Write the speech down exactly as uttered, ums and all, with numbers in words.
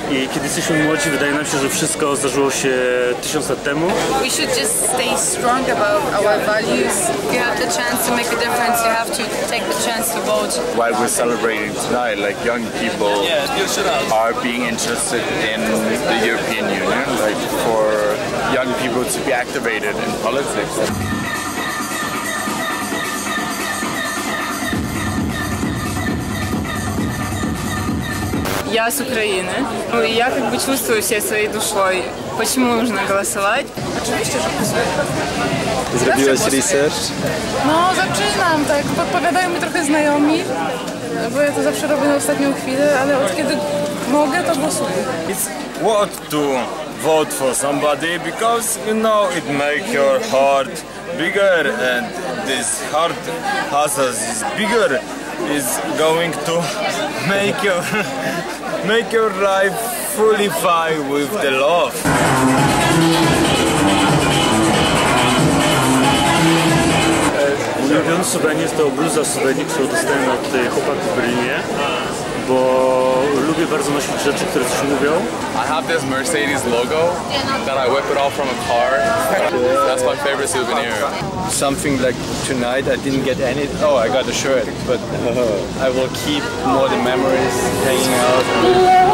I kiedy jesteśmy młodzi, wydaje nam się, że wszystko zdarzyło się tysiąc lat temu. We should just stay strong about our values. If you have the chance to make a difference, you have to take the chance to vote. While we're celebrating tonight, like young people are being interested in the European Union, like for young people to be activated in politics. Я с Украины. Ну, и я как бы чувствую всей своей душой, почему нужно голосовать. Oczywiście, że głosuję. Zrobiłaś research? No, zaczynam, tak. Podpowiadają mi trochę znajomi, bo ja to zawsze robię na ostatnią chwilę, ale od kiedy mogę, to głosuję. It's what to vote for somebody because you know it makes your heart bigger, and this heart hazard is bigger is going to make your make your life fully fine with the love. Mój ulubiony suwenir to bluza suwenir, którą dostałem od chłopaków w Berlinie, bo lubię bardzo nosić rzeczy, które coś mówią. I have this Mercedes logo that I whip it off from a car. That's my favorite souvenir. Something like tonight I didn't get any. Oh, I got a shirt, but I will keep more the memories hanging out.